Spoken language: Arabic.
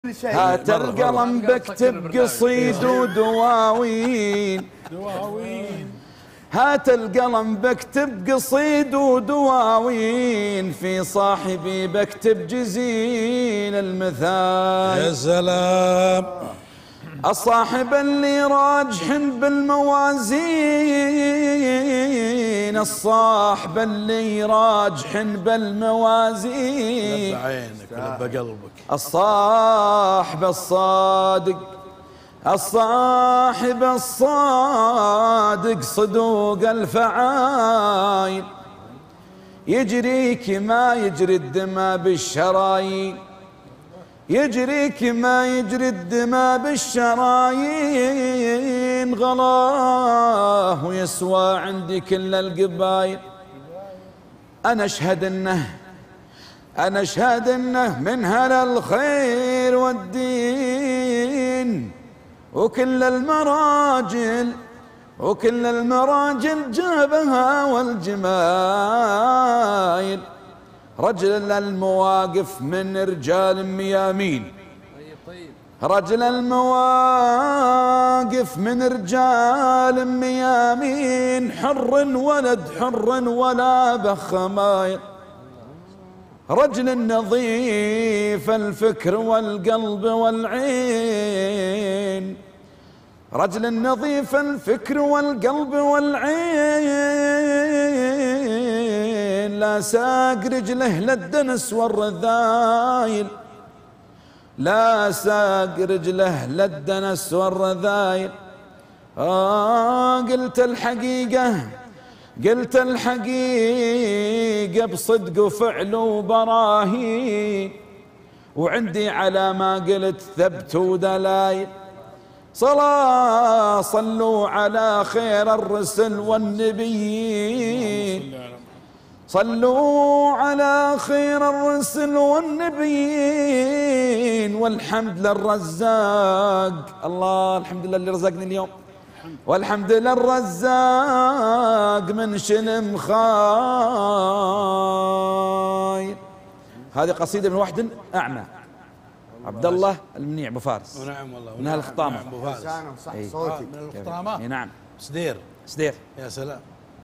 هات القلم بكتب قصيد ودواوين. هات القلم بكتب قصيد ودواوين، في صاحبي بكتب جزيل المثال. يا سلام. الصاحب اللي راجح بالموازين، الصاحب اللي راجح بالموازين، لب عينك لب قلبك. الصاحب الصادق، الصاحب الصادق صدوق الفعايل، يجريك ما يجري الدماء بالشرايين، يجريك ما يجري الدماء بالشرايين، غلاه ويسوى عندي كل القبايل. أنا أشهد إنه من هل الخير والدين، وكل المراجل جابها والجمايل، رجل المواقف من رجال ميامين، رجل المواقف من رجال ميامين، حر ولد حر ولا بخمايل، رجل نظيف الفكر والقلب والعين، رجل نظيف الفكر والقلب والعين، لا ساق رجله للدنس والرذايل، لا ساق رجله للدنس والرذايل. قلت الحقيقة بصدق وفعل وبراهين، وعندي على ما قلت ثبت ودلايل. صلوا على خير الرسل والنبيين، صلوا على خير الرسل والنبيين، والحمد للرزاق. الله الحمد لله اللي رزقني اليوم، والحمد للرزاق من شلم خاير. هذه قصيدة من واحد أعمى، عبد الله المنيع ابو فارس. ونعم والله. من هالخطامة. ابو فارس. صح صوتك. من الخطامة. نعم. سدير. سدير. يا سلام.